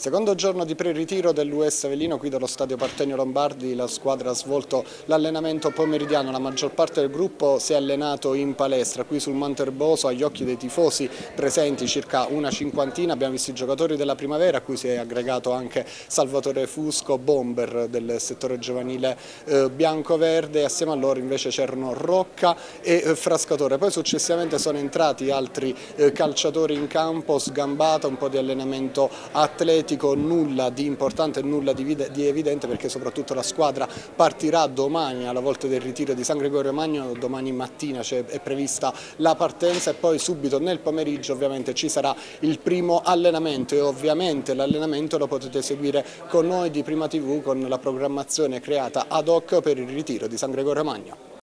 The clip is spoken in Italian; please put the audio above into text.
Secondo giorno di pre-ritiro dell'US Avellino qui dallo stadio Partenio Lombardi, la squadra ha svolto l'allenamento pomeridiano, la maggior parte del gruppo si è allenato in palestra, qui sul Monte Erboso agli occhi dei tifosi presenti circa una cinquantina, abbiamo visto i giocatori della primavera a cui si è aggregato anche Salvatore Fusco, bomber del settore giovanile bianco-verde, assieme a loro invece c'erano Rocca e Frascatore, poi successivamente sono entrati altri calciatori in campo, sgambata, un po' di allenamento atletico, nulla di importante e nulla di evidente perché soprattutto la squadra partirà domani alla volta del ritiro di San Gregorio Magno, domani mattina è prevista la partenza e poi subito nel pomeriggio ovviamente ci sarà il primo allenamento e ovviamente l'allenamento lo potete seguire con noi di Prima TV con la programmazione creata ad hoc per il ritiro di San Gregorio Magno.